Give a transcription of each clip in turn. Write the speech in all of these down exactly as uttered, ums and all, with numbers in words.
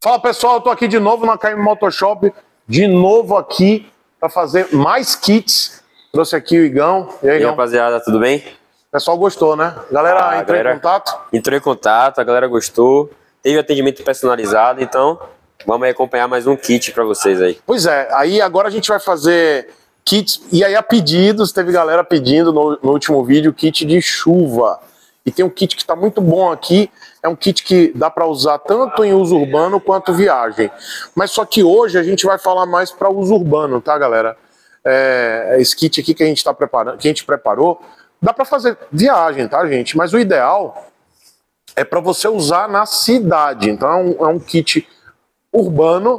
Fala pessoal, eu tô aqui de novo na K M Motoshop, de novo aqui para fazer mais kits. Trouxe aqui o Igão. E aí, e aí rapaziada, tudo bem? O pessoal gostou, né? Galera, ah, entrou galera em contato? Entrou em contato, a galera gostou. Teve atendimento personalizado, então vamos aí acompanhar mais um kit para vocês aí. Pois é, aí agora a gente vai fazer kits, e aí a pedidos, teve galera pedindo no, no último vídeo, kit de chuva. E tem um kit que está muito bom aqui, é um kit que dá para usar tanto em uso urbano quanto viagem. Mas só que hoje a gente vai falar mais para uso urbano, tá, galera? É, esse kit aqui que a gente tá preparando, que a gente preparou, dá para fazer viagem, tá, gente? Mas o ideal é para você usar na cidade. Então é um, é um kit urbano.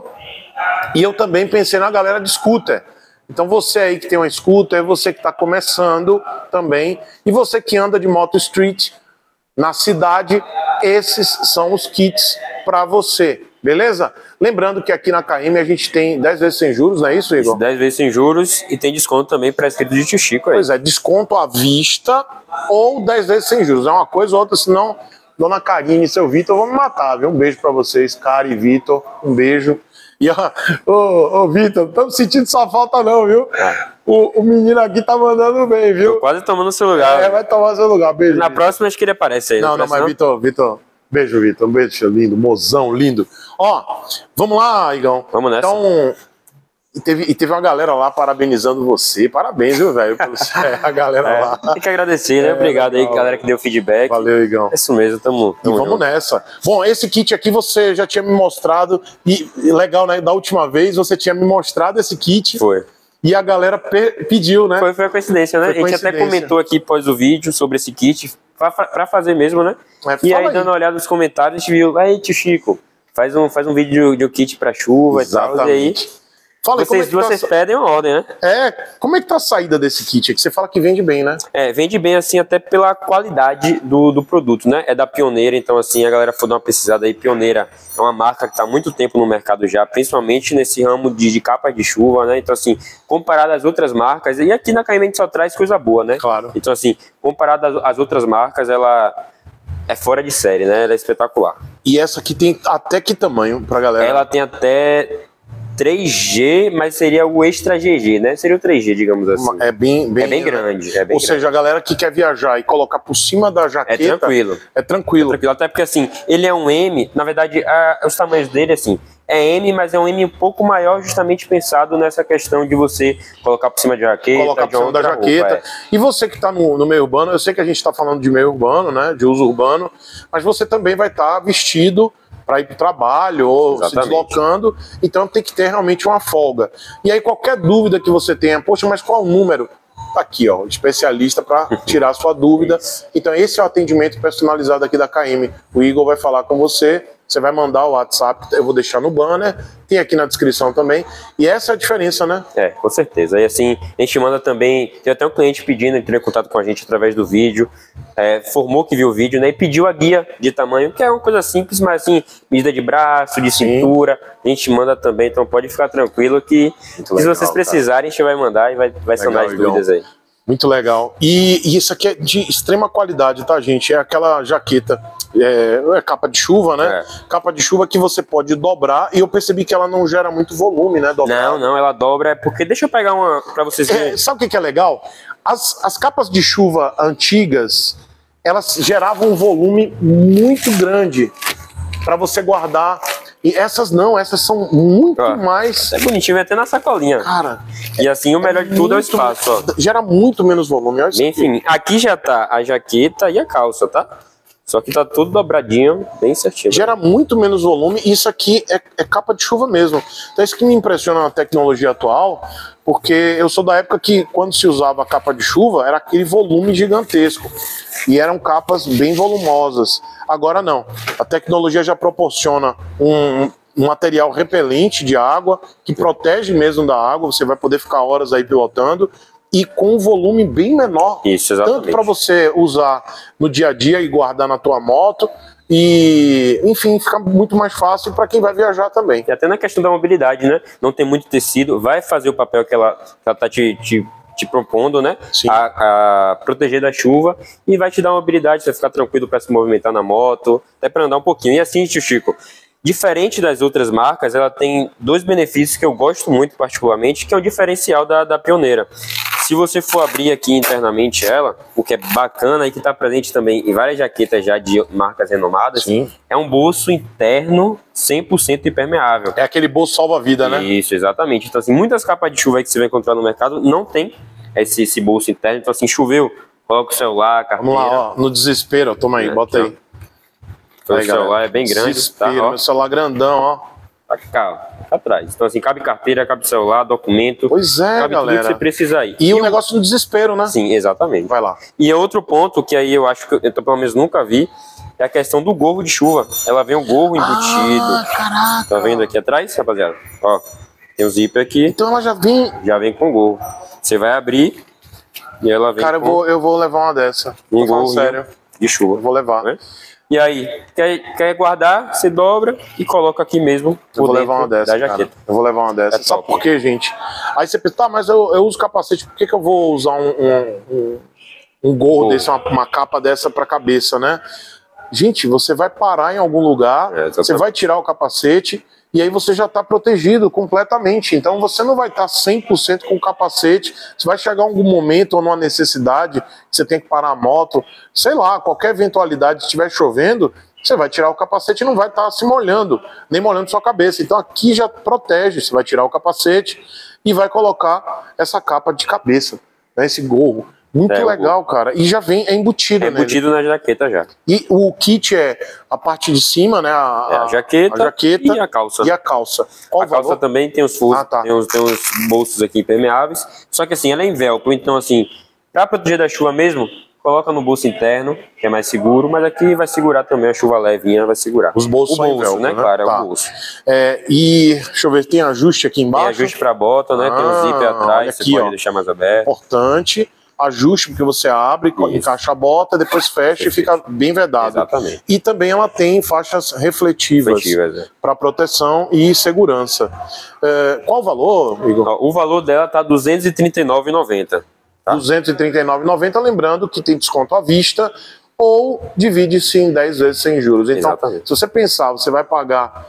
E eu também pensei na galera de scooter. Então você aí que tem uma scooter, você que está começando também, e você que anda de moto street na cidade, esses são os kits para você, beleza? Lembrando que aqui na K M a gente tem dez vezes sem juros, não é isso, Igor? dez vezes sem juros e tem desconto também para inscrito de Tio Chico aí. Pois é, desconto à vista ou dez vezes sem juros, é uma coisa ou outra, senão Dona Karine e seu Vitor vão me matar, viu? Um beijo para vocês, Kari e Vitor, um beijo. E ó, ô, ô Vitor, não estamos sentindo sua falta não, viu? É. O, o menino aqui tá mandando bem, viu? Tô quase tomando seu lugar. É, vai tomar seu lugar, beijo. Na Vitor. próxima acho que ele aparece aí. Não, não, não mas Vitor, Vitor, beijo, Vitor, um beijo lindo, mozão, lindo. Ó, vamos lá, Igão. Vamos nessa. Então, e teve, e teve uma galera lá parabenizando você, parabéns, viu, velho? É, a galera é, lá. Tem que agradecer, né? É, Obrigado legal. aí, galera que deu feedback. Valeu, Igão. É isso mesmo, tamo, tamo E vamos junto. nessa. Bom, esse kit aqui você já tinha me mostrado, e, e legal, né? Da última vez você tinha me mostrado esse kit. Foi. E a galera pe pediu, né? Foi, foi a coincidência, né? Foi a gente até comentou aqui após o vídeo sobre esse kit, pra, pra fazer mesmo, né? É, e aí, aí, dando uma olhada nos comentários, a gente viu, aí, tio Chico, faz um, faz um vídeo de um kit pra chuva. Exatamente. E tal. E aí, fala aí, vocês, como é que vocês tá... pedem uma ordem, né? É, como é que tá a saída desse kit? É que você fala que vende bem, né? É, vende bem, assim, até pela qualidade do, do produto, né? É da Pioneira, então, assim, a galera for dar uma pesquisada aí. Pioneira é uma marca que tá há muito tempo no mercado já, principalmente nesse ramo de, de capas de chuva, né? Então, assim, comparado às outras marcas, e aqui na K M a gente só traz coisa boa, né? Claro. Então, assim, comparado às, às outras marcas, ela é fora de série, né? Ela é espetacular. E essa aqui tem até que tamanho pra galera? Ela tem até três G, mas seria o extra G G, né? Seria o três G, digamos assim. É bem, bem, é bem grande. É bem Ou grande. seja, a galera que quer viajar e colocar por cima da jaqueta... É tranquilo. É tranquilo. É tranquilo. Até porque, assim, ele é um M, na verdade, a, os tamanhos dele, assim, é M, mas é um M um pouco maior, justamente pensado nessa questão de você colocar por cima da jaqueta. Colocar por cima da jaqueta. Roupa, é. E você que está no, no meio urbano, eu sei que a gente está falando de meio urbano, né? De uso urbano, mas você também vai estar tá vestido para ir para o trabalho ou Exatamente. se deslocando, então tem que ter realmente uma folga. E aí qualquer dúvida que você tenha, poxa, mas qual o número? Tá aqui, ó, especialista para tirar a sua dúvida. Então esse é o atendimento personalizado aqui da K M. O Igor vai falar com você, você vai mandar o WhatsApp, eu vou deixar no banner, tem aqui na descrição também. E essa é a diferença, né? É, com certeza. E assim, a gente manda também, tem até um cliente pedindo, entrou em contato com a gente através do vídeo, é, formou que viu o vídeo, né, e pediu a guia de tamanho, que é uma coisa simples, mas assim, medida de braço, de Sim. cintura, a gente manda também, então pode ficar tranquilo que Muito se legal, vocês precisarem, cara. a gente vai mandar e vai, vai sanar as dúvidas aí. Muito legal. E, e isso aqui é de extrema qualidade, tá, gente? É aquela jaqueta, é, é capa de chuva, né? É. Capa de chuva que você pode dobrar, e eu percebi que ela não gera muito volume, né? Dobrar. Não, não, ela dobra, é porque, deixa eu pegar uma pra vocês verem. É, sabe o que, que é legal? As, as capas de chuva antigas, elas geravam um volume muito grande para você guardar. E essas não, essas são muito ó, mais... É bonitinho, até na sacolinha. Cara... E assim, o melhor é de tudo é o espaço, ó. Gera muito menos volume, olha isso. Enfim, aqui já tá a jaqueta e a calça, tá? Só que tá tudo dobradinho, bem certinho. Gera muito menos volume, e isso aqui é, é capa de chuva mesmo. Então isso que me impressiona na tecnologia atual, porque eu sou da época que quando se usava a capa de chuva, era aquele volume gigantesco. E eram capas bem volumosas. Agora não. A tecnologia já proporciona um, um material repelente de água, que protege mesmo da água, você vai poder ficar horas aí pilotando, e com um volume bem menor. Isso, exatamente. Tanto para você usar no dia a dia e guardar na tua moto, e, enfim, fica muito mais fácil para quem vai viajar também. E até na questão da mobilidade, né? Não tem muito tecido, vai fazer o papel que ela, que ela tá te, te, te propondo, né? A, a proteger da chuva, e vai te dar uma mobilidade, você ficar tranquilo para se movimentar na moto, até para andar um pouquinho. E assim, tio Chico, Diferente das outras marcas, ela tem dois benefícios que eu gosto muito particularmente, que é o diferencial da, da Pioneira. Se você for abrir aqui internamente ela, o que é bacana e que está presente também em várias jaquetas já de marcas renomadas, Sim. é um bolso interno cem por cento impermeável. É aquele bolso salva-vida, né? Isso, exatamente. Então, assim, muitas capas de chuva aí que você vai encontrar no mercado não tem esse, esse bolso interno. Então, assim, choveu, coloca o celular, a carteira. Vamos lá, ó, no desespero, ó, toma aí, É, bota aí. Então, Aí, o celular galera, é bem grande, desespero, tá? Ó, meu celular grandão, ó. tá cá, ó, atrás. Então, assim, cabe carteira, cabe celular, documento. Pois é, cabe tudo galera. que você precisa aí. E, E o o- negócio do desespero, né? Sim, exatamente. Vai lá. E outro ponto que aí eu acho que eu, eu pelo menos nunca vi é a questão do gorro de chuva. Ela vem um gorro embutido. Ah, caraca. Tá vendo aqui atrás, rapaziada? Ó, tem um zíper aqui, Então ela já vem... já vem com gorro. Você vai abrir e ela vem Cara, eu com vou, eu vou levar uma dessa. um Tô falando gorro sério. de chuva. Eu vou levar. Né? E aí, quer, quer guardar, você dobra e coloca aqui mesmo Eu por vou dentro levar uma dessa, da cara. jaqueta. Eu vou levar uma dessa. É Sabe top. por quê, gente? Aí você pensa, tá, mas eu, eu uso capacete, por que, que eu vou usar um, um, um, um gorro Gorro. desse, uma, uma capa dessa pra cabeça, né? Gente, você vai parar em algum lugar, É, exatamente. você vai tirar o capacete e aí você já tá protegido completamente. Então você não vai estar cem por cento com o capacete. Você vai chegar em algum momento ou numa necessidade que você tem que parar a moto, sei lá, qualquer eventualidade, se estiver chovendo, você vai tirar o capacete e não vai estar se molhando, nem molhando sua cabeça. Então aqui já protege, você vai tirar o capacete e vai colocar essa capa de cabeça, né, esse gorro. Muito É, o legal, cara. E já vem, é embutido, É né? embutido na jaqueta já. E o kit é a parte de cima, né? A, É a jaqueta, a jaqueta e a calça. e a calça. Qual A o calça valor? também tem os furos, Ah, tá. tem, os, tem os bolsos aqui impermeáveis. Só que assim, ela é em velcro, então assim, pra proteger da chuva mesmo, coloca no bolso interno, que é mais seguro, mas aqui vai segurar também, a chuva levinha vai segurar. Os bolsos o são em bolso, velcro, né? né? Claro, Tá. é o bolso. É, e deixa eu ver, tem ajuste aqui Tem embaixo. ajuste pra bota, né? Tem um Ah, zíper olha atrás, você aqui, pode ó. deixar mais aberto. Importante. Ajuste, porque você abre, Isso. encaixa a bota, depois fecha e fica bem vedado. Exatamente. E também ela tem faixas refletivas Refletivas, é. para proteção e segurança. É, qual o valor, Igor? Ó, o valor dela tá duzentos e trinta e nove reais e noventa centavos. Tá. duzentos e trinta e nove reais e noventa centavos, lembrando que tem desconto à vista ou divide-se em dez vezes sem juros. Então, Exatamente. se você pensar, você vai pagar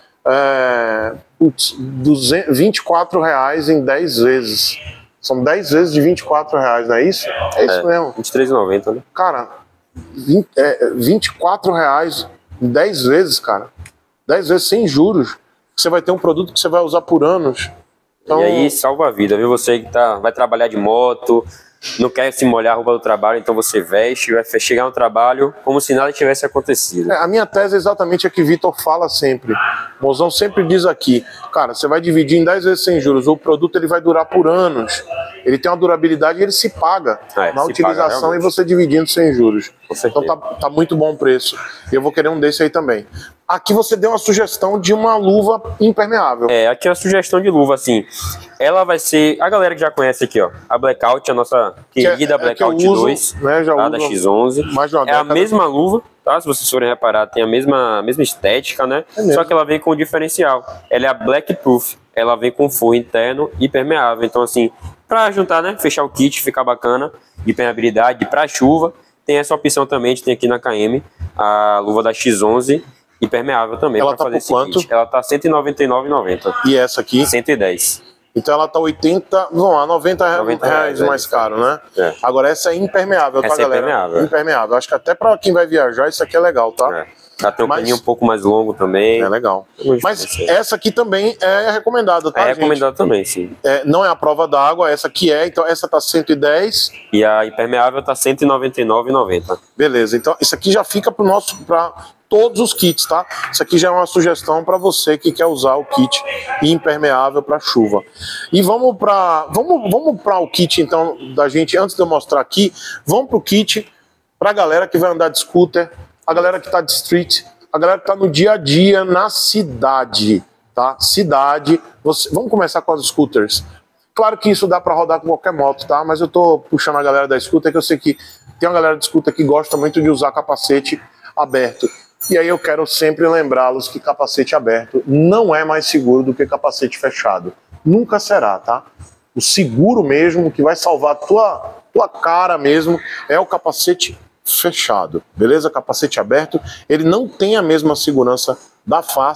é, putz, duzentos, vinte e quatro reais em dez vezes. São dez vezes de vinte e quatro reais, não é isso? É isso É, mesmo. vinte e três reais e noventa centavos, né? Cara, vinte, é, vinte e quatro reais em dez vezes, cara. dez vezes sem juros. Você vai ter um produto que você vai usar por anos. Então, E aí salva a vida, viu? Você que tá, vai trabalhar de moto, não quer se molhar a roupa do trabalho, então você veste, vai chegar no trabalho como se nada tivesse acontecido. É, a minha tese é exatamente a que Vitor fala sempre. O Mozão sempre diz aqui, cara, você vai dividir em dez vezes sem juros, o produto ele vai durar por anos. Ele tem uma durabilidade e ele se paga É, na se utilização paga e realmente. você dividindo sem juros. Com certeza. Então tá, tá muito bom o preço. E eu vou querer um desse aí também. Aqui você deu uma sugestão de uma luva impermeável. É, aqui é a sugestão de luva, assim. Ela vai ser. A galera que já conhece aqui, ó. A Blackout, a nossa Que é- querida é que eu Blackout uso, dois, né, já tá, da uso X onze. mais de uma É a década. mesma luva, tá? Se vocês forem reparar, tem a mesma, a mesma estética, né? É mesmo. Só que ela vem com um diferencial. Ela é a Black Proof. Ela vem com forro interno e permeável. Então, assim, pra juntar, né? Fechar o kit, ficar bacana, de permeabilidade, pra chuva. Tem essa opção também, a gente tem aqui na K M, a luva da X onze. Impermeável também. Ela pra tá fazer por esse quanto? kit. Ela tá cento e noventa e nove reais e noventa centavos. E essa aqui, cento e dez. então ela tá oitenta, não, a noventa reais noventa reais, é mais isso. caro, né? É. Agora essa é impermeável, tá, Essa é galera? impermeável, é. Impermeável. Acho que até pra quem vai viajar isso aqui é legal, tá? É. Ela tem um Mas- caninho um pouco mais longo também. É legal. Muito Mas interessante. essa aqui também é recomendada, tá, É gente? recomendado também, sim. É, não é a prova d'água, essa aqui é, então essa tá cento e dez. E a impermeável tá cento e noventa e nove reais e noventa centavos. Beleza, então isso aqui já fica pro nosso, para todos os kits, tá? Isso aqui já é uma sugestão para você que quer usar o kit impermeável para chuva. E vamos para vamos, vamos para o kit então da gente, antes de eu mostrar aqui, vamos pro kit pra galera que vai andar de scooter, a galera que tá de street, a galera que tá no dia a dia na cidade, tá? Cidade, você, vamos começar com as scooters. Claro que isso dá para rodar com qualquer moto, tá? Mas eu tô puxando a galera da scooter, que eu sei que tem uma galera de scooter que gosta muito de usar capacete aberto. E aí eu quero sempre lembrá-los que capacete aberto não é mais seguro do que capacete fechado. Nunca será, tá? O seguro mesmo, que vai salvar a tua, tua cara mesmo, é o capacete fechado, beleza? Capacete aberto, ele não tem a mesma segurança da face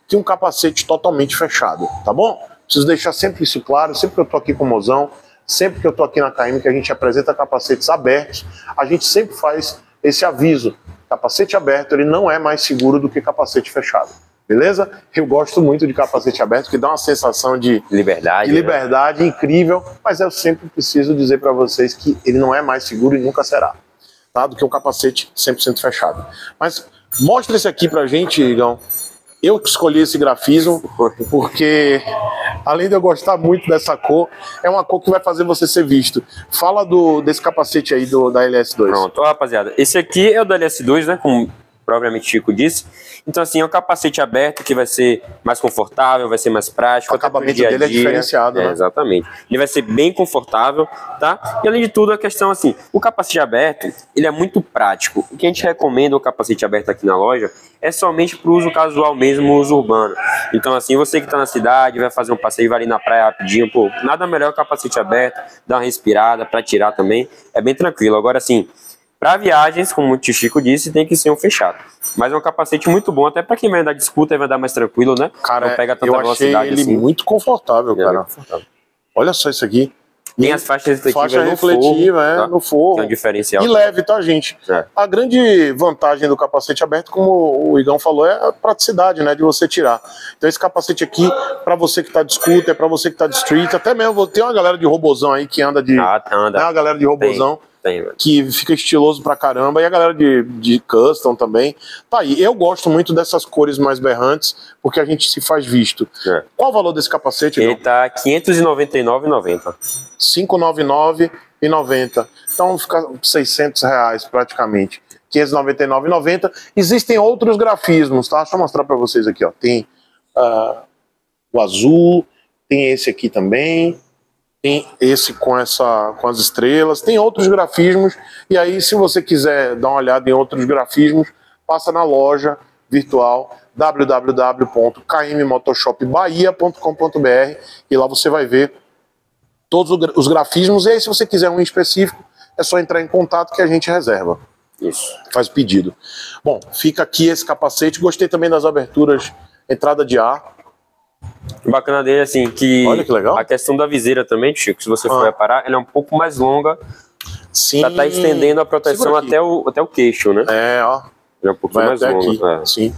que um capacete totalmente fechado, tá bom? Preciso deixar sempre isso claro, sempre que eu tô aqui com o Mozão, sempre que eu tô aqui na K M, que a gente apresenta capacetes abertos, a gente sempre faz esse aviso. Capacete aberto, ele não é mais seguro do que capacete fechado. Beleza? Eu gosto muito de capacete aberto, que dá uma sensação de liberdade, de liberdade né? incrível, mas eu sempre preciso dizer para vocês que ele não é mais seguro e nunca será, tá? Do que um capacete cem por cento fechado. Mas mostra esse aqui pra gente, Igão. Eu que escolhi esse grafismo, porque além de eu gostar muito dessa cor, é uma cor que vai fazer você ser visto. Fala do, desse capacete aí do, da L S dois. Pronto, ó, rapaziada, esse aqui é o da L S dois, né, como propriamente Chico disse. Então assim, é um capacete aberto que vai ser mais confortável, vai ser mais prático. O acabamento dia dele é diferenciado, é, né? Exatamente. Ele vai ser bem confortável, tá? E além de tudo, a questão assim, o capacete aberto, ele é muito prático. O que a gente recomenda o capacete aberto aqui na loja é somente para o uso casual mesmo, uso urbano. Então assim, você que está na cidade, vai fazer um passeio, vai ali na praia rapidinho, pô, nada melhor que o capacete aberto, dar uma respirada, para tirar também, é bem tranquilo. Agora assim, para viagens, como o Chico disse, tem que ser um fechado. Mas é um capacete muito bom, até para quem vai andar de scooter, vai andar mais tranquilo, né? Cara, não pega tanta eu achei velocidade ele assim. muito confortável, Ele é cara. confortável. Olha só isso aqui. Tem as faixas refletivas Faixa no refletiva, forro, é, tá? no forro. Que é um diferencial. E leve, tá, gente? É. A grande vantagem do capacete aberto, como o Igão falou, é a praticidade, né, de você tirar. Então esse capacete aqui, pra você que tá de scooter, pra você que tá de street, até mesmo, tem uma galera de robozão aí que anda de... Ah, anda. Né, a galera de robozão. Tem, tem, que fica estiloso pra caramba, e a galera de, de custom também. Tá aí, eu gosto muito dessas cores mais berrantes, porque a gente se faz visto. É. Qual o valor desse capacete? Ele Igão? tá quinhentos e noventa e nove reais e noventa centavos. cinquentos e noventa e nove reais e noventa centavos. Então fica seiscentos reais praticamente. quinhentos e noventa e nove reais e noventa centavos. Existem outros grafismos, tá? Deixa eu mostrar pra vocês aqui, ó. Tem uh, o azul, tem esse aqui também, tem esse com, essa, com as estrelas, tem outros grafismos, e aí se você quiser dar uma olhada em outros grafismos, passa na loja virtual w w w ponto k m motoshop bahia ponto com ponto b r e lá você vai ver todos os grafismos, e aí se você quiser um específico, é só entrar em contato que a gente reserva. Isso. Faz o pedido. Bom, fica aqui esse capacete, gostei também das aberturas, entrada de ar. O bacana dele é assim, que, Olha que legal. a questão da viseira também, Chico, se você for Ah. reparar, ela é um pouco mais longa, Sim. pra tá estendendo a proteção até o, até o queixo, né? É, ó. É um pouquinho Vai mais até longa. aqui. É. Sim.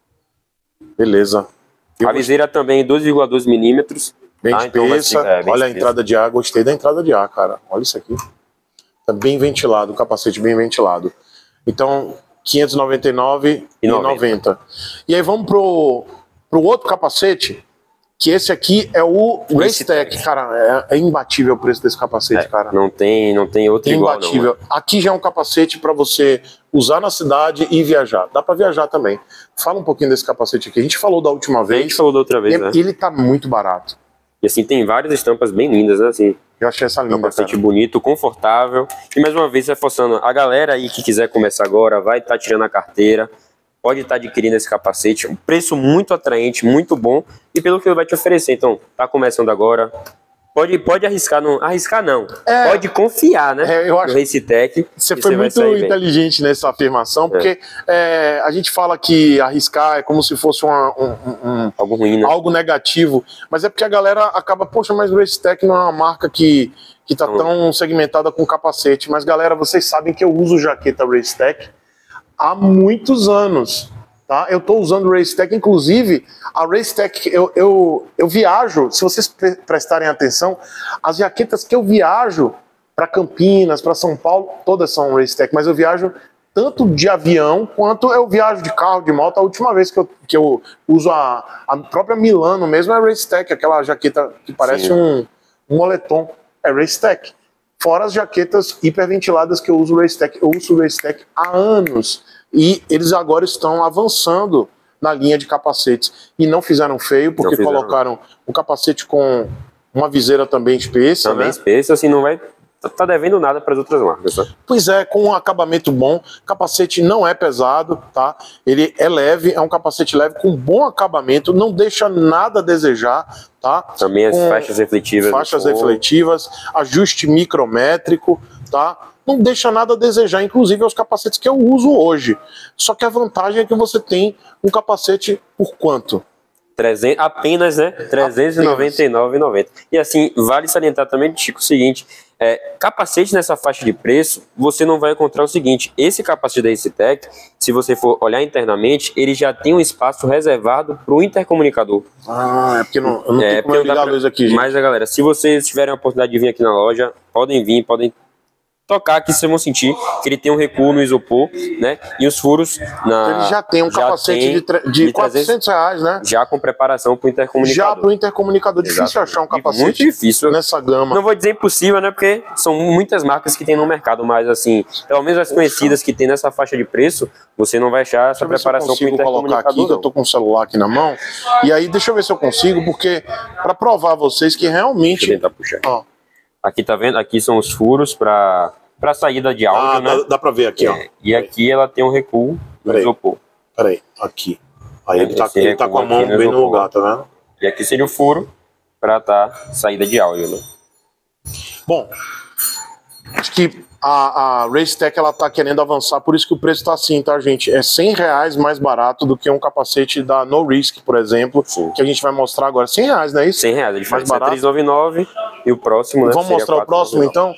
Beleza. Eu A viseira também dois vírgula dois milímetros. Bem tá? Então vai espessa. ser- é, bem Olha a espessa. entrada de ar. Gostei da entrada de ar, cara. Olha isso aqui. Tá bem ventilado, o capacete bem ventilado. Então, quinhentos e noventa e nove reais e noventa centavos. E aí vamos pro, pro outro capacete, que esse aqui é o Racetech. Cara, é, é imbatível o preço desse capacete, É, cara. não tem, não tem outro igual, não. Imbatível. Aqui já é um capacete para você usar na cidade e viajar. Dá para viajar também. Fala um pouquinho desse capacete aqui. A gente falou da última A vez. gente falou da outra vez, e né? ele tá muito barato. E assim, tem várias estampas bem lindas, né? Assim, Eu achei essa linda, bastante cara. bonito, confortável. E mais uma vez, reforçando, a galera aí que quiser começar agora, vai estar tirando a carteira, pode estar adquirindo esse capacete. Um preço muito atraente, muito bom, e pelo que ele vai te oferecer. Então, tá começando agora. Pode, pode arriscar, não. Arriscar não. É. Pode confiar, né? É, eu acho- no Racetech. Você e foi vai muito sair bem. inteligente nessa afirmação, porque é, a gente fala que arriscar é como se fosse uma- um- um- um, Algo ruim, né? algo negativo, mas é porque a galera acaba, poxa, mas o Racetech não é uma marca que, que tá Não. tão segmentada com capacete. Mas galera, vocês sabem que eu uso jaqueta Racetech há muitos anos, tá? Eu tô usando o Racetech, inclusive a Racetech, eu, eu, eu viajo, se vocês pre- prestarem atenção, as jaquetas que eu viajo para Campinas, para São Paulo, todas são Racetech, mas eu viajo tanto de avião quanto eu viajo de carro, de moto. A última vez que eu, que eu uso a, a própria Milano mesmo é a Racetech, aquela jaqueta que parece Sim. um, um moletom, é Racetech. Fora as jaquetas hiperventiladas que eu uso o Racetech. Eu uso o Racetech há anos e eles agora estão avançando na linha de capacetes. E não fizeram feio, porque fizeram. colocaram um capacete com uma viseira também espessa, Também né? espessa, assim, não vai... Tá tá devendo nada para as outras marcas, tá? Pois é, com um acabamento bom. Capacete não é pesado, tá? Ele é leve, é um capacete leve com bom acabamento, não deixa nada a desejar, tá? Também as Com faixas refletivas. no Faixas forro. refletivas, ajuste micrométrico, tá? Não deixa nada a desejar, inclusive os capacetes que eu uso hoje. Só que a vantagem é que você tem um capacete por quanto? trezentos, apenas, né? trezentos e noventa e nove reais e noventa centavos. E assim, vale salientar também, Chico, o seguinte, é, capacete nessa faixa de preço, você não vai encontrar o seguinte, esse capacete da Racetec, se você for olhar internamente, ele já tem um espaço reservado para o intercomunicador. Ah, é porque não, eu não é, tenho como ligar a luz aqui, gente. Mas, galera, se vocês tiverem a oportunidade de vir aqui na loja, podem vir, podem tocar aqui, vocês vão sentir que ele tem um recuo no isopor, né? E os furos na... Ele já tem um já capacete tem de, tre... de, de quatrocentos reais, né? Já com preparação para o intercomunicador. Já para o intercomunicador. Difícil Exato. achar um capacete muito difícil nessa gama. Não vou dizer impossível, né? Porque são muitas marcas que tem no mercado, mas assim, pelo menos as Poxa. conhecidas que tem nessa faixa de preço, você não vai achar essa deixa preparação para o intercomunicador. Colocar aqui, que eu tô com o celular aqui na mão. E aí, deixa eu ver se eu consigo, porque para provar a vocês que realmente... Deixa eu tentar puxar. Ó. Aqui tá vendo? Aqui são os furos para... para saída de áudio, ah, né? Dá, dá pra ver aqui, é. ó. E aqui ela tem um recuo no isopor. Peraí, aqui. Aí ele tá, ele tá com a mão bem no lugar, tá vendo? E aqui seria o furo para tá saída de áudio, né? Bom, acho que a, a Racetec, ela tá querendo avançar, por isso que o preço tá assim, tá, gente? É cem reais mais barato do que um capacete da No Risk, por exemplo, Sim. que a gente vai mostrar agora. cem reais, não é isso? cem reais, a diferença mais barato. É trezentos e noventa e nove e o próximo, né? Vamos mostrar o próximo, então?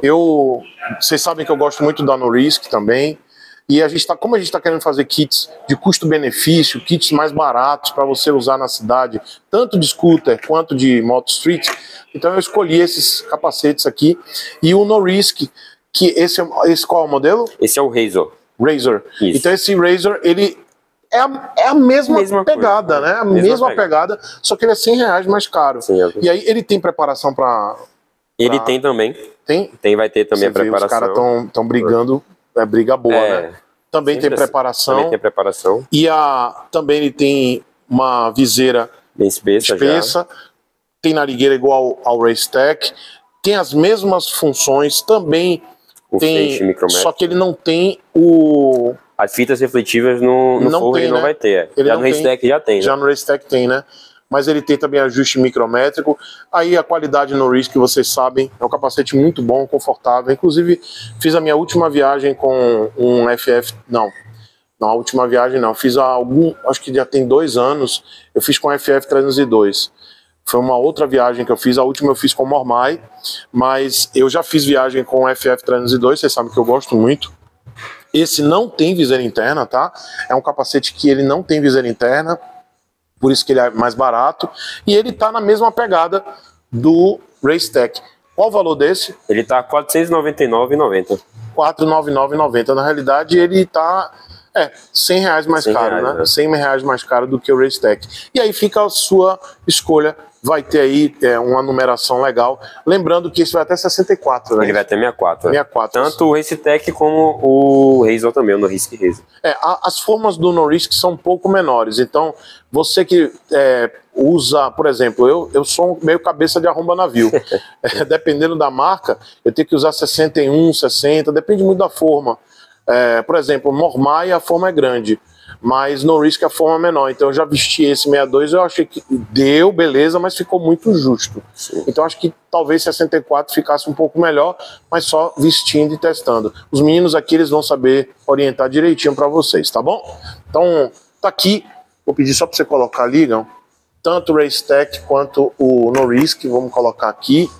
Eu, vocês sabem que eu gosto muito da No Risk também, e a gente tá, como a gente está querendo fazer kits de custo-benefício, kits mais baratos para você usar na cidade, tanto de scooter quanto de moto street, então eu escolhi esses capacetes aqui, e o No Risk, que esse, esse qual é o modelo? Esse é o Razor. Razor. Isso. Então esse Razor, ele é a, é a mesma, mesma pegada, coisa, né? A mesma, mesma pegada. pegada, só que ele é cem reais mais caro. Sim, é. E aí ele tem preparação para... Ele pra... tem também. Tem? Tem, vai ter também Você a preparação. Vê, os caras estão estão brigando, é briga boa, é, né? Também tem preparação. Também tem preparação. E a, também ele tem uma viseira bem espessa, espessa já. Tem narigueira igual ao, ao Racetec, tem as mesmas funções, também o tem, só que ele não tem o... As fitas refletivas no, no não forro tem, ele né? não vai ter. Ele já no Racetec já tem. Já né? no Racetec tem, né? Mas ele tem também ajuste micrométrico. Aí a qualidade no Risk, vocês sabem, é um capacete muito bom, confortável. Inclusive, fiz a minha última viagem com um F F... Não, não, a última viagem não. Fiz há algum... Acho que já tem dois anos. Eu fiz com F F trezentos e dois. Foi uma outra viagem que eu fiz. A última eu fiz com Mormai. Mas eu já fiz viagem com F F trezentos e dois. Vocês sabem que eu gosto muito. Esse não tem viseira interna, tá? É um capacete que ele não tem viseira interna. Por isso que ele é mais barato. E ele tá na mesma pegada do Racetec. Qual o valor desse? Ele tá quatrocentos e noventa e nove reais e noventa centavos. quatrocentos e noventa e nove reais e noventa centavos. Na realidade, ele tá é, cem reais mais caro, reais, né? né? cem reais mais caro do que o Racetec. E aí fica a sua escolha. Vai ter aí é, uma numeração legal. Lembrando que isso vai até sessenta e quatro, né? Ele vai até sessenta e quatro. sessenta e quatro. Tanto o Racetec como o Razor também, o No Risk Razor. É, a, as formas do No Risk são um pouco menores. Então, você que é, usa, por exemplo, eu, eu sou meio cabeça de arromba navio. é, dependendo da marca, eu tenho que usar sessenta e um, sessenta, depende muito da forma. É, por exemplo, Mormai, a forma é grande. Mas No Risk a forma é menor, então eu já vesti esse sessenta e dois, eu achei que deu, beleza, mas ficou muito justo. Sim. Então acho que talvez sessenta e quatro ficasse um pouco melhor, mas só vestindo e testando. Os meninos aqui, eles vão saber orientar direitinho para vocês, tá bom? Então, tá aqui, vou pedir só para você colocar ali, não? Tanto o Racetec quanto o No Risk, vamos colocar aqui.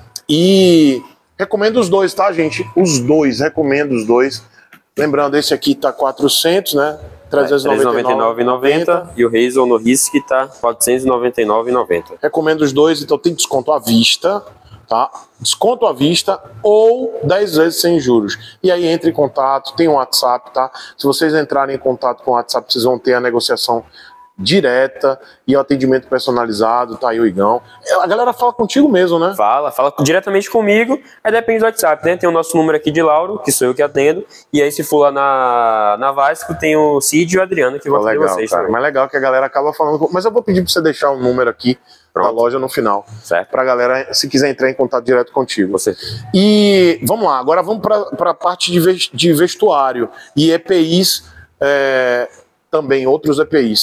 E recomendo os dois, tá, gente? Os dois, recomendo os dois. Lembrando, esse aqui tá quatrocentos, né? trezentos e noventa e nove reais e noventa centavos e o Razor No Risk tá quatrocentos e noventa e nove reais e noventa centavos. Recomendo os dois, então tem desconto à vista, tá? Desconto à vista ou dez vezes sem juros. E aí entre em contato, tem um WhatsApp, tá? Se vocês entrarem em contato com o WhatsApp, vocês vão ter a negociação direta e o atendimento personalizado, tá aí o Igão. A galera fala contigo mesmo, né? Fala, fala diretamente comigo, aí depende do WhatsApp, né? Tem o nosso número aqui de Lauro, que sou eu que atendo, e aí se for lá na, na Vasco, tem o Cid e o Adriano que vão atender legal, vocês. Cara, mas legal que a galera acaba falando, mas eu vou pedir pra você deixar o número aqui Pronto. Da loja no final, certo? Pra galera, se quiser entrar em contato direto contigo. Você. E vamos lá, agora vamos pra, pra parte de vestuário e E P Is, é, também outros E P Is.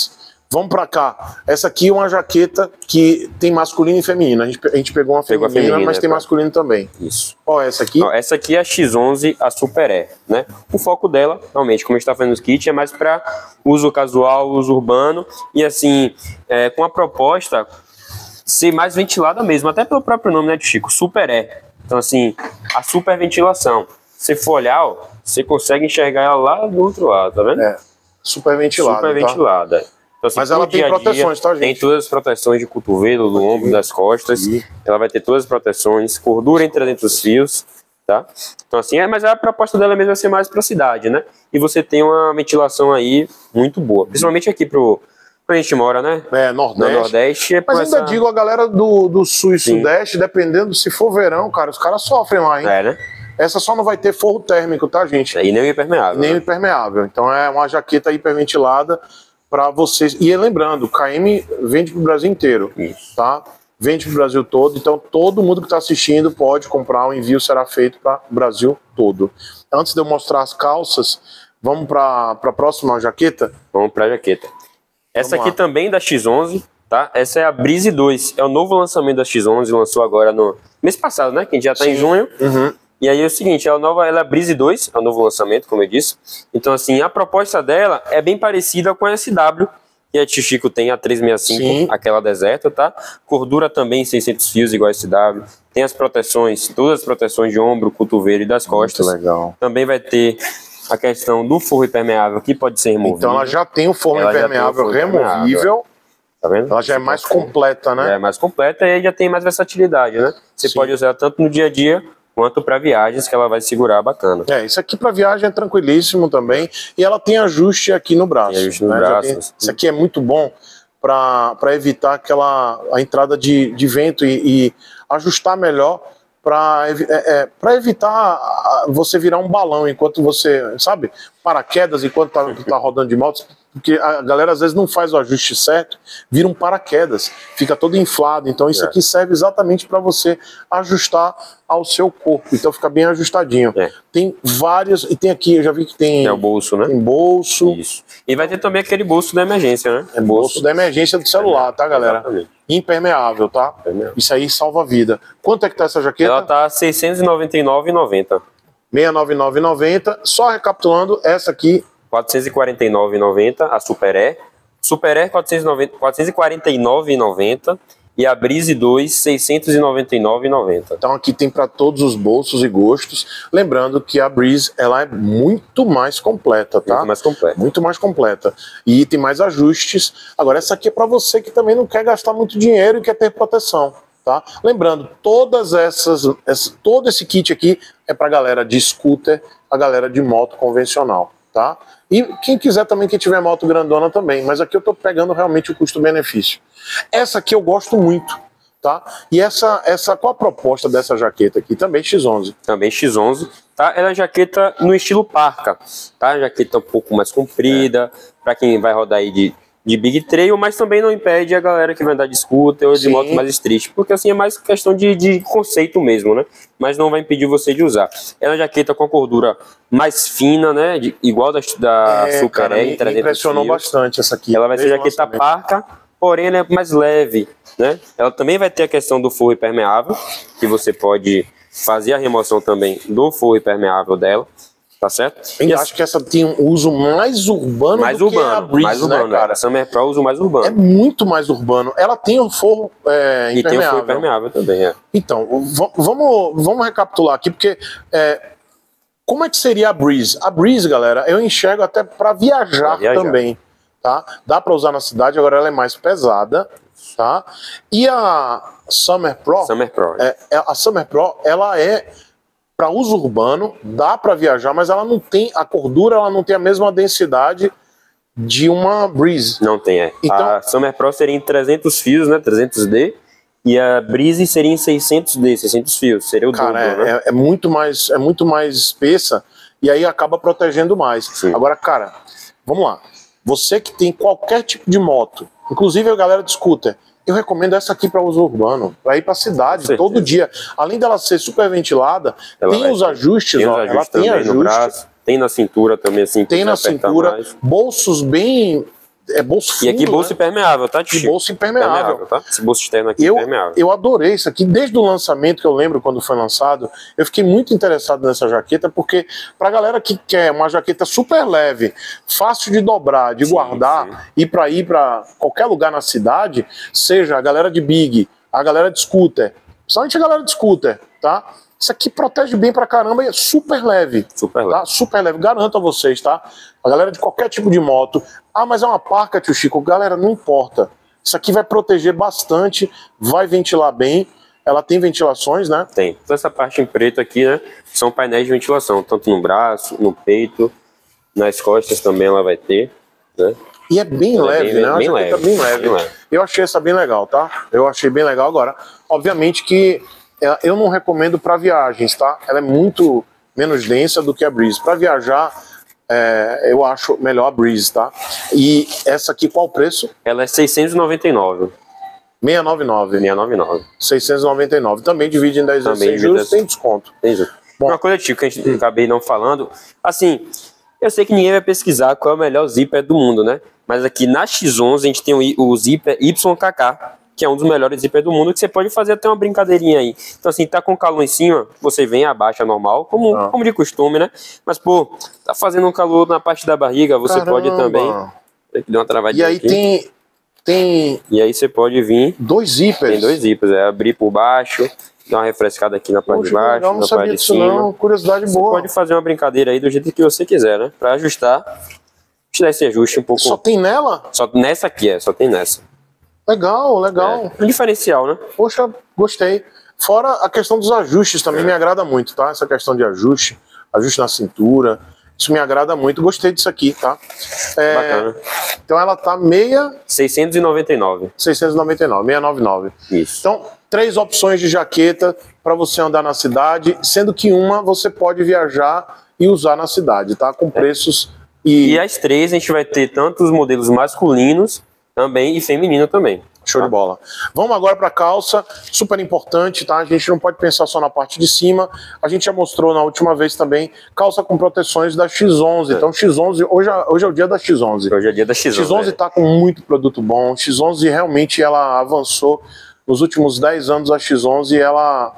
Vamos pra cá. Essa aqui é uma jaqueta que tem masculino e feminino. A gente, a gente pegou uma feminina, pegou a feminina mas tem pra... masculino também. Isso. Qual é essa aqui? Ó, essa aqui é a X onze, a Super Air, né? O foco dela, realmente, como a gente tá fazendo os kits, é mais para uso casual, uso urbano. E assim, é, com a proposta ser mais ventilada mesmo, até pelo próprio nome, né, de Chico? Super Air. Então assim, a super ventilação. Se for olhar, ó, você consegue enxergar ela lá do outro lado, tá vendo? É, super ventilada. Super ventilada. Tá? Então, assim, mas ela tem proteções, tá, gente? Tem todas as proteções de cotovelo, do ombro, das costas. Sim. Ela vai ter todas as proteções, cordura em trezentos fios, tá? Então assim, é, mas a proposta dela mesmo é ser mais pra cidade, né? E você tem uma ventilação aí muito boa. Principalmente aqui pro... A gente mora, né? É, Nordeste. No Nordeste é mas ainda essa... digo, a galera do, do Sul e Sim. Sudeste, dependendo se for verão, cara, os caras sofrem lá, hein? É, né? Essa só não vai ter forro térmico, tá, gente? E nem o impermeável. Nem né? o impermeável. Então é uma jaqueta hiperventilada para vocês. E lembrando, K M vende pro Brasil inteiro, Isso. tá? Vende pro Brasil todo. Então todo mundo que está assistindo pode comprar. O envio será feito para o Brasil todo. Antes de eu mostrar as calças, vamos para a próxima jaqueta? Vamos para a jaqueta. Essa aqui também da X onze, tá? Essa é a Breeze dois. É o novo lançamento da X onze, lançou agora no mês passado, né? Que a gente já tá Sim. em junho. Uhum. E aí é o seguinte, ela, nova, ela é a Breeze dois, é o novo lançamento, como eu disse. Então, assim, a proposta dela é bem parecida com a S W, que a Chico tem a trezentos e sessenta e cinco, Sim. aquela deserta, tá? Cordura também seiscentos fios, igual a S W. Tem as proteções, todas as proteções de ombro, cotovelo e das costas. Muito legal. Também vai ter a questão do forro impermeável, que pode ser removível. Então ela já tem o forro ela impermeável forro removível. Impermeável. Tá vendo? Ela já é mais completa, né? Já é mais completa e já tem mais versatilidade, né? Você Sim. pode usar tanto no dia a dia quanto para viagens, que ela vai segurar bacana. É, isso aqui para viagem é tranquilíssimo também. E ela tem ajuste aqui no braço. Tem ajuste no né? braço. Tem, isso aqui é muito bom para evitar aquela a entrada de, de vento e, e ajustar melhor para é, é, evitar você virar um balão enquanto você, sabe, paraquedas enquanto tá, tá rodando de moto, porque a galera às vezes não faz o ajuste certo, vira um paraquedas, fica todo inflado. Então isso é. aqui serve exatamente para você ajustar ao seu corpo, então fica bem ajustadinho. É. Tem vários, e tem aqui, eu já vi que tem... Tem o bolso, né? Tem bolso. Isso. E vai ter também aquele bolso da emergência, né? É bolso, bolso da emergência do celular, tá, galera? Exatamente. Impermeável, tá? Impermeável. Isso aí salva a vida. Quanto é que tá essa jaqueta? Ela tá seiscentos e noventa e nove reais e noventa centavos. seiscentos e noventa e nove reais e noventa centavos. Só recapitulando, essa aqui... quatrocentos e quarenta e nove reais e noventa centavos, a Super Air. Super Air, quatrocentos e quarenta e nove reais e noventa centavos. E a Breeze dois, seiscentos e noventa e nove reais e noventa centavos. Então aqui tem para todos os bolsos e gostos. Lembrando que a Breeze, ela é muito mais completa, tá? Muito mais completa. Muito mais completa. E tem mais ajustes. Agora essa aqui é para você que também não quer gastar muito dinheiro e quer ter proteção, tá? Lembrando, todas essas, essa, todo esse kit aqui é para galera de scooter, a galera de moto convencional, tá? E quem quiser também, quem tiver moto grandona também, mas aqui eu tô pegando realmente o custo-benefício. Essa aqui eu gosto muito, tá? E essa, essa, qual a proposta dessa jaqueta aqui? Também X onze. Também X onze, tá? Ela é jaqueta no estilo parca, tá? Jaqueta um pouco mais comprida, é. para quem vai rodar aí de, de Big Trail, mas também não impede a galera que vai andar de scooter ou de Sim. moto mais street, porque assim é mais questão de, de conceito mesmo, né? Mas não vai impedir você de usar. Ela é jaqueta com a cordura mais fina, né? De, igual da, da é, Super Air, me, me impressionou fios. bastante essa aqui. Ela vai ser jaqueta lançamento. parca, porém ela é mais leve, né? Ela também vai ter a questão do forro impermeável, que você pode fazer a remoção também do forro impermeável dela, tá certo? Eu acho que essa tem um uso mais urbano mais do urbano, que a Breeze, mais urbano, né, cara? A Summer Pro usa mais urbano. É muito mais urbano. Ela tem um forro é, impermeável. E tem um forro impermeável também, é. Então, vamos, vamos recapitular aqui, porque é, como é que seria a Breeze? A Breeze, galera, eu enxergo até para viajar, viajar também, tá? Dá para usar na cidade, agora ela é mais pesada, tá? E a Summer Pro, Summer Pro. É, a Summer Pro, ela é para uso urbano, dá para viajar, mas ela não tem, a cordura ela não tem a mesma densidade de uma Breeze. Não tem, é. Então, a Summer Pro seria em trezentos fios, né, trezentos D, e a Breeze seria em seiscentos D, seiscentos fios, seria o cara, dobro, é, né? é, é muito mais, é muito mais espessa, e aí acaba protegendo mais. Sim. Agora, cara, vamos lá. Você que tem qualquer tipo de moto, inclusive a galera de scooter, eu recomendo essa aqui para uso urbano, para ir para a cidade todo dia. Além dela ser super ventilada, ela tem os ajustes, tem ó, os ajustes ela tem ajuste, no braço, tem na cintura também, assim. Tem na cintura, mais. bolsos bem é bolso fundo, E aqui bolso né? impermeável, tá? E bolso impermeável. Tá? Esse bolso externo aqui eu, impermeável. Eu adorei isso aqui, desde o lançamento, que eu lembro quando foi lançado, eu fiquei muito interessado nessa jaqueta, porque pra galera que quer uma jaqueta super leve, fácil de dobrar, de sim, guardar, sim. e pra ir pra qualquer lugar na cidade, seja a galera de big, a galera de scooter, principalmente a galera de scooter, tá? Isso aqui protege bem pra caramba e é super leve. Super leve. Tá? Super leve, garanto a vocês, tá? A galera de qualquer tipo de moto. Ah, mas é uma parca, tio Chico. Galera, não importa. Isso aqui vai proteger bastante, vai ventilar bem. Ela tem ventilações, né? Tem. Toda essa parte em preto aqui, né? São painéis de ventilação, tanto no braço, no peito, nas costas também ela vai ter, né? E é bem ela leve, é bem, né? Bem leve, bem leve. bem leve. Eu achei essa bem legal, tá? Eu achei bem legal agora. Obviamente que eu não recomendo para viagens, tá? Ela é muito menos densa do que a Breeze. Para viajar, é, eu acho melhor a Breeze, tá? E essa aqui, qual o preço? Ela é seiscentos e noventa e nove. seiscentos e noventa e nove. seiscentos e noventa e nove. seiscentos e noventa e nove. Também divide em dez vezes sem juros, tem desconto. Tem desconto. Bom, uma coisa, Chico, que a gente hum. acabei não falando, assim, eu sei que ninguém vai pesquisar qual é o melhor zíper do mundo, né? Mas aqui na X onze a gente tem o, o zíper Y K K, que é um dos melhores zippers do mundo, que você pode fazer até uma brincadeirinha aí. Então assim, tá com calor em cima, você vem, abaixa normal, como, ah. como de costume, né? Mas, pô, tá fazendo um calor na parte da barriga, você Caramba. pode também... Deu uma travadinha e aí aqui. tem... tem... E aí você pode vir... Dois zippers. Tem dois zippers, é abrir por baixo, dar uma refrescada aqui na parte Poxa, de baixo, legal, na parte de cima. Não. Curiosidade você boa. Você pode fazer uma brincadeira aí do jeito que você quiser, né? Pra ajustar, te dar esse ajuste um pouco... Só tem nela? Só nessa aqui, é, só tem nessa. Legal, legal. É um diferencial, né? Poxa, gostei. Fora a questão dos ajustes, também é. me agrada muito, tá? Essa questão de ajuste, ajuste na cintura, isso me agrada muito. Gostei disso aqui, tá? É, Bacana. Então ela tá meia... seiscentos e noventa e nove. seiscentos e noventa e nove, seiscentos e noventa e nove. Isso. Então, três opções de jaqueta para você andar na cidade, sendo que uma você pode viajar e usar na cidade, tá? Com preços... É. E... e as três a gente vai ter tanto os modelos masculinos também e feminino também. Show tá. de bola. Vamos agora para a calça, super importante, tá? A gente não pode pensar só na parte de cima. A gente já mostrou na última vez também calça com proteções da X onze. É. Então X onze, hoje, hoje é o dia da X onze. Hoje é o dia da X onze. X onze está é. com muito produto bom. X onze realmente ela avançou nos últimos dez anos. A X onze ela,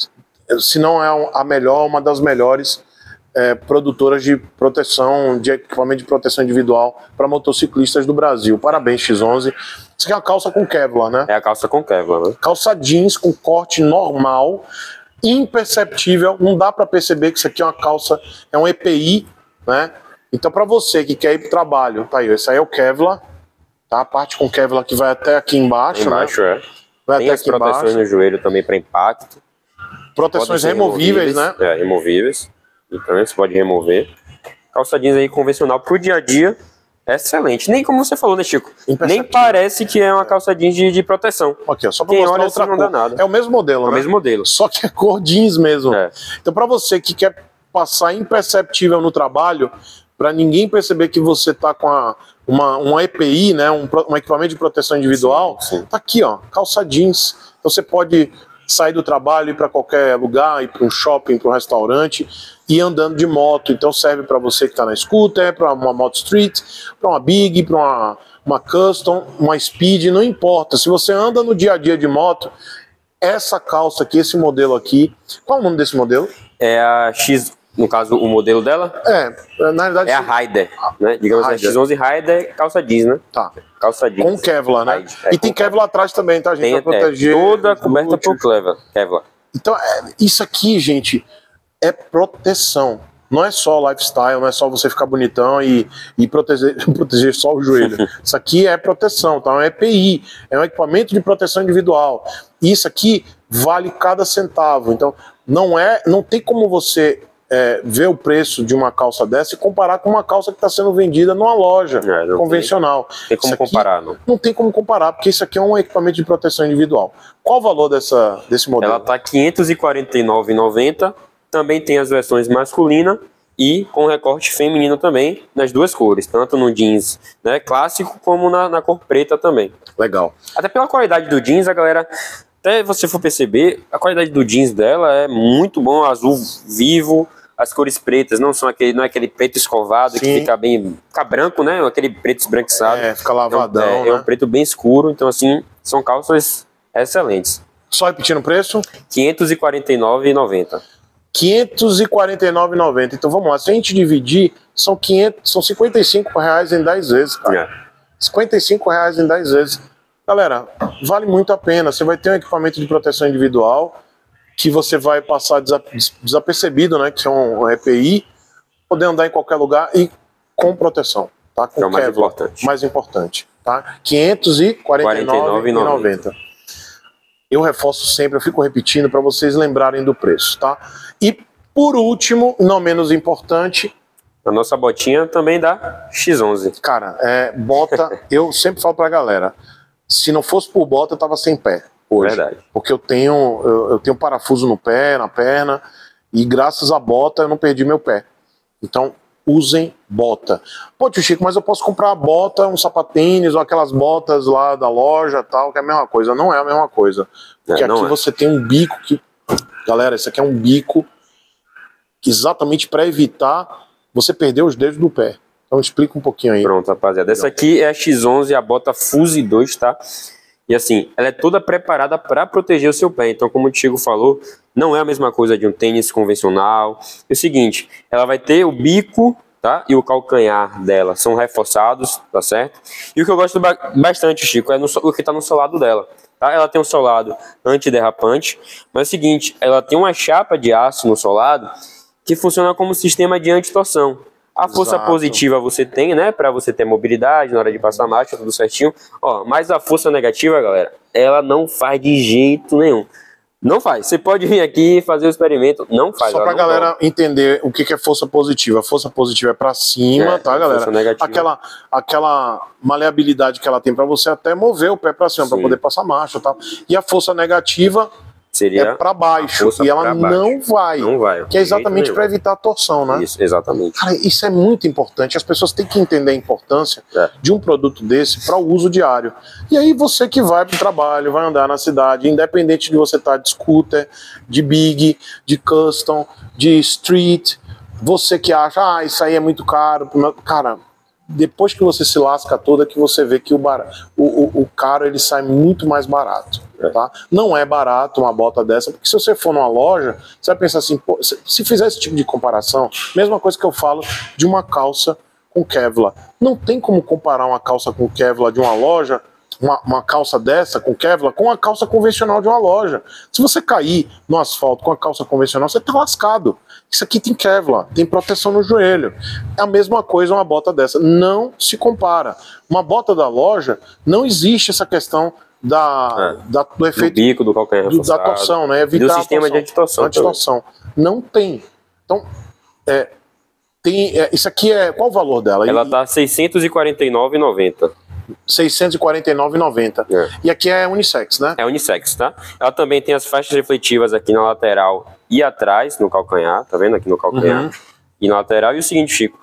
se não é a melhor, uma das melhores É, produtoras de proteção, de equipamento de proteção individual para motociclistas do Brasil. Parabéns, X onze. Isso aqui é uma calça com Kevlar, né? É a calça com Kevlar, né? Calça jeans com corte normal, imperceptível, não dá para perceber que isso aqui é uma calça, é um E P I, né? Então para você que quer ir para o trabalho, tá aí, esse aí é o Kevlar, tá? A parte com Kevlar que vai até aqui embaixo, embaixo né? é. Vai Tem até as aqui proteções embaixo. no joelho também para impacto. Proteções removíveis, removíveis, né? É, removíveis. Então você pode remover. Calça jeans aí convencional pro dia a dia, excelente. Nem como você falou, né, Chico? Nem parece que é uma calça jeans de, de proteção. Aqui, ó, só para mostrar outra assim, cor. Não dá nada. É o mesmo modelo, é né? o mesmo modelo. Só que é cor jeans mesmo. É. Então para você que quer passar imperceptível no trabalho, para ninguém perceber que você tá com a, uma, um E P I, né, um, um equipamento de proteção individual, sim, sim. Tá aqui, ó, calça jeans. Então você pode sair do trabalho, ir para qualquer lugar, ir para um shopping, para um restaurante, e andando de moto. Então serve para você que está na scooter, para uma moto street, para uma big, para uma, uma custom, uma speed, não importa. Se você anda no dia a dia de moto, essa calça aqui, esse modelo aqui, qual é o nome desse modelo? É a X, no caso o modelo dela? É, na verdade... É a Raider, né? Digamos assim, X onze Raider, calça jeans, né? Tá. Calça jeans. Com Kevlar, né? É, e tem Kevlar atrás também, tá, gente? Tem, pra proteger... É, toda coberta por Kevlar. Kevlar. Então, é, isso aqui, gente, é proteção. Não é só lifestyle, não é só você ficar bonitão e, e proteger, proteger só o joelho. Isso aqui é proteção, tá? É um E P I, é um equipamento de proteção individual. E isso aqui vale cada centavo. Então, não, é, não tem como você é, ver o preço de uma calça dessa e comparar com uma calça que está sendo vendida numa loja é, convencional. Tem, tem como aqui, comparar, não? Não tem como comparar, porque isso aqui é um equipamento de proteção individual. Qual o valor dessa, desse modelo? Ela está quinhentos e quarenta e nove reais e noventa centavos. Também tem as versões masculina e com recorte feminino também, nas duas cores, tanto no jeans, né, clássico como na, na cor preta também. Legal. Até pela qualidade do jeans, a galera, até você for perceber, a qualidade do jeans dela é muito bom, azul vivo, as cores pretas não são aquele, não é aquele preto escovado, sim, que fica bem, fica branco, né? Aquele preto esbranquiçado. É, fica lavadão, então, é, né? é um preto bem escuro, então assim, são calças excelentes. Só repetindo o preço? quinhentos e quarenta e nove reais e noventa centavos. quinhentos e quarenta e nove reais e noventa centavos. Então vamos lá, se a gente dividir, são, quinhentos, são cinquenta e cinco reais em dez vezes, cara. É. cinquenta e cinco reais em dez vezes. Galera, vale muito a pena. Você vai ter um equipamento de proteção individual que você vai passar desapercebido, né? Que é um E P I, poder andar em qualquer lugar e com proteção, tá? Com é o mais importante. Mais importante, tá? quinhentos e quarenta e nove reais e noventa centavos. Eu reforço sempre, eu fico repetindo para vocês lembrarem do preço, tá? E por último, não menos importante, a nossa botinha também dá X onze. Cara, é, bota, eu sempre falo pra galera, se não fosse por bota, eu tava sem pé hoje. Verdade. Porque eu tenho, eu, eu tenho parafuso no pé, na perna, e graças à bota eu não perdi meu pé. Então, usem bota. Pô, tio Chico, mas eu posso comprar a bota, um sapatênis, ou aquelas botas lá da loja tal, que é a mesma coisa. Não é a mesma coisa. Porque é, aqui é. Você tem um bico que... Galera, esse aqui é um bico exatamente para evitar você perder os dedos do pé. Então explica um pouquinho aí. Pronto, rapaziada. Essa aqui é a X onze, a bota Fuse dois, tá? E assim, ela é toda preparada para proteger o seu pé. Então, como o Chico falou, não é a mesma coisa de um tênis convencional. É o seguinte, ela vai ter o bico, tá? E o calcanhar dela são reforçados, tá certo? E o que eu gosto bastante, Chico, é no, o que tá no solado dela. Tá? Ela tem um solado antiderrapante, mas é o seguinte, ela tem uma chapa de aço no solado que funciona como sistema de antitorção. A força Exato. Positiva você tem, né, para você ter mobilidade na hora de passar marcha, tudo certinho. Ó, mas a força negativa, galera, ela não faz de jeito nenhum. Não faz. Você pode vir aqui e fazer o experimento, não faz. Só pra galera volta. entender o que é força positiva. A força positiva é pra cima, é, tá, galera? Aquela, aquela maleabilidade que ela tem pra você até mover o pé pra cima, Sim. pra poder passar marcha e tal. E a força negativa... Seria é para baixo e ela não vai, não vai, que é exatamente para evitar a torção, né? Isso, exatamente. Cara, isso é muito importante. As pessoas têm que entender a importância é. de um produto desse para o uso diário. E aí você que vai para o trabalho, vai andar na cidade, independente de você estar de scooter, de big, de custom, de street, você que acha, ah, isso aí é muito caro, cara. Depois que você se lasca toda, que você vê que o, bar... o, o, o caro ele sai muito mais barato. É. Tá? Não é barato uma bota dessa, porque se você for numa loja, você vai pensar assim, pô, se, se fizer esse tipo de comparação, mesma coisa que eu falo de uma calça com Kevlar. Não tem como comparar uma calça com Kevlar de uma loja, uma, uma calça dessa com Kevlar, com a calça convencional de uma loja. Se você cair no asfalto com a calça convencional, você tá lascado. Isso aqui tem Kevlar, tem proteção no joelho. É a mesma coisa uma bota dessa. Não se compara. Uma bota da loja, não existe essa questão da, é. da, do efeito... Do bico, do calcanhar do, da torção, né? Evitar do sistema de antitorção. antitorção. Não tem. Então, é, tem, é, isso aqui é... Qual o valor dela? Ela tá seiscentos e quarenta e nove reais e noventa centavos. seiscentos e quarenta e nove reais e noventa centavos. É. E aqui é unissex, né? É unissex, tá? Ela também tem as faixas refletivas aqui na lateral e atrás, no calcanhar, tá vendo aqui no calcanhar? Uhum. E na lateral. E o seguinte, Chico,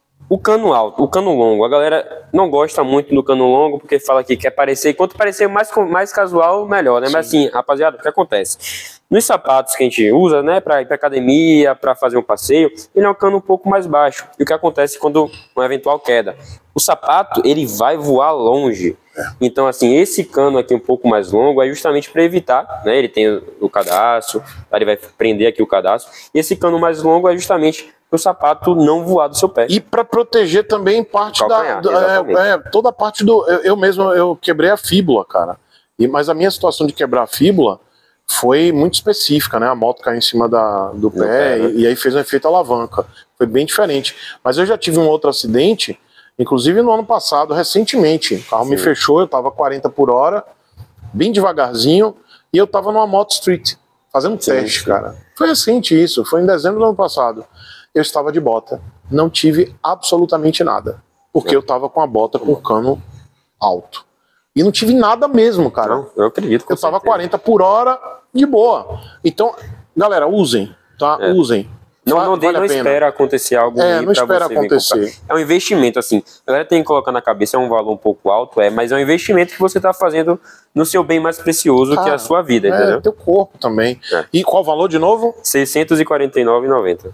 o cano alto, o cano longo, a galera não gosta muito do cano longo porque fala que quer parecer, quanto parecer mais, mais casual, melhor, né? Sim. Mas assim, rapaziada, o que acontece? Nos sapatos que a gente usa, né, pra ir pra academia, pra fazer um passeio, ele é um cano um pouco mais baixo. E o que acontece quando uma eventual queda? O sapato, ele vai voar longe. Então, assim, esse cano aqui um pouco mais longo é justamente para evitar, né? Ele tem o cadastro, ele vai prender aqui o cadastro. E esse cano mais longo é justamente para o sapato não voar do seu pé. E para proteger também parte da... É, é, toda a parte do... Eu, eu mesmo, eu quebrei a fíbula, cara. E, mas a minha situação de quebrar a fíbula foi muito específica, né? A moto caiu em cima da, do pé, pé né? e, e aí fez um efeito alavanca. Foi bem diferente. Mas eu já tive um outro acidente... Inclusive no ano passado, recentemente, o carro Sim. me fechou, eu tava quarenta por hora, bem devagarzinho, e eu tava numa moto street, fazendo sim, teste, sim. cara. Foi recente isso, foi em dezembro do ano passado. Eu estava de bota, não tive absolutamente nada, porque é. eu tava com a bota com o cano alto. E não tive nada mesmo, cara. Não, eu acredito. Eu tava quarenta por hora, de boa. Então, galera, usem, tá? É. Usem. Não, não, vale não espera acontecer algo é, não espera acontecer. É um investimento, assim. A galera tem que colocar na cabeça, é um valor um pouco alto, é, mas é um investimento que você está fazendo no seu bem mais precioso, Cara, que é a sua vida, é, entendeu? Teu corpo também. É. E qual o valor de novo? seiscentos e quarenta e nove reais e noventa centavos.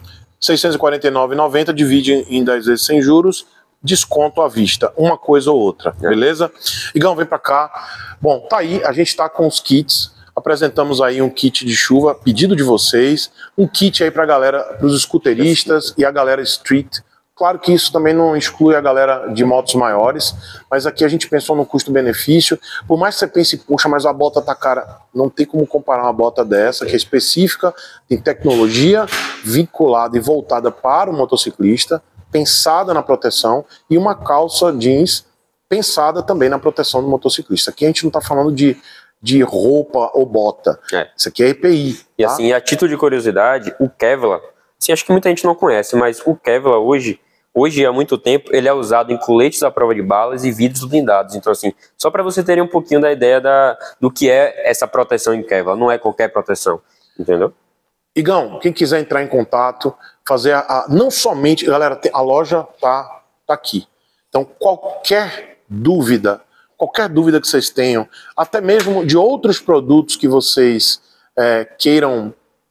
seiscentos e quarenta e nove reais e noventa centavos, divide em dez vezes sem juros, desconto à vista, uma coisa ou outra, é. beleza? Igão, vem pra cá. Bom, tá aí, a gente tá com os kits, apresentamos aí um kit de chuva, pedido de vocês, um kit aí pra galera, pros scooteristas e a galera street. Claro que isso também não exclui a galera de motos maiores, mas aqui a gente pensou no custo-benefício. Por mais que você pense, puxa, mas a bota tá cara, não tem como comparar uma bota dessa, que é específica, tem tecnologia vinculada e voltada para o motociclista, pensada na proteção, e uma calça jeans pensada também na proteção do motociclista. Aqui a gente não está falando de, de roupa ou bota, é. Isso aqui é E P I. E tá? assim, a título de curiosidade, o Kevlar, assim, acho que muita gente não conhece, mas o Kevlar hoje, hoje há muito tempo, ele é usado em coletes à prova de balas e vidros blindados. Então assim, só para você terem um pouquinho da ideia da, do que é essa proteção em Kevlar, não é qualquer proteção, entendeu? Igão, quem quiser entrar em contato, fazer a, a não somente, galera, a loja tá, tá aqui. Então qualquer dúvida, qualquer dúvida que vocês tenham, até mesmo de outros produtos que vocês é, queiram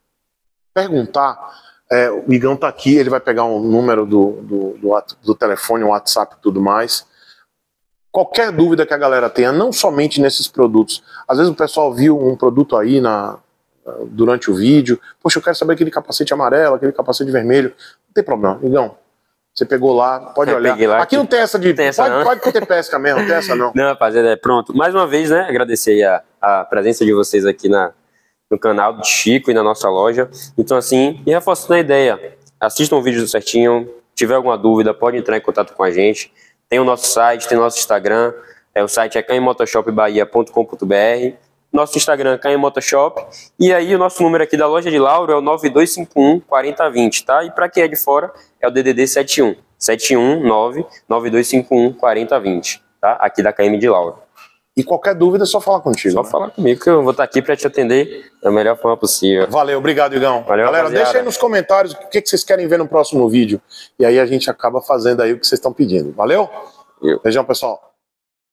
perguntar, é, o Igão tá aqui, ele vai pegar um número do, do, do, do telefone, o WhatsApp e tudo mais. Qualquer dúvida que a galera tenha, não somente nesses produtos. Às vezes o pessoal viu um produto aí na... durante o vídeo, poxa, eu quero saber aquele capacete amarelo, aquele capacete vermelho, não tem problema, Igão, você pegou lá, pode eu olhar, lá, aqui não tem essa de, tem essa pode, pode ter pesca mesmo, não tem essa não. Não, rapaziada, é pronto, mais uma vez, né, agradecer a, a presença de vocês aqui na, no canal do Chico e na nossa loja, então assim, e reforçando a ideia, assistam o vídeo certinho, tiver alguma dúvida, pode entrar em contato com a gente, tem o nosso site, tem o nosso Instagram, é, o site é canho motoshop bahia ponto com ponto br, nosso Instagram, Canho Motoshop, e aí o nosso número aqui da loja de Lauro é o nove dois cinco um, quatro zero dois zero, tá? E para quem é de fora, é o D D D sete um, sete um nove, nove dois cinco um, quatro zero dois zero, tá? Aqui da K M de Lauro. E qualquer dúvida é só falar contigo. Só né? falar comigo que eu vou estar aqui para te atender da melhor forma possível. Valeu, obrigado, Igão. Valeu, galera, rapaziada. deixa aí nos comentários o que, que vocês querem ver no próximo vídeo, e aí a gente acaba fazendo aí o que vocês estão pedindo. Valeu? Eu. Beijão, pessoal.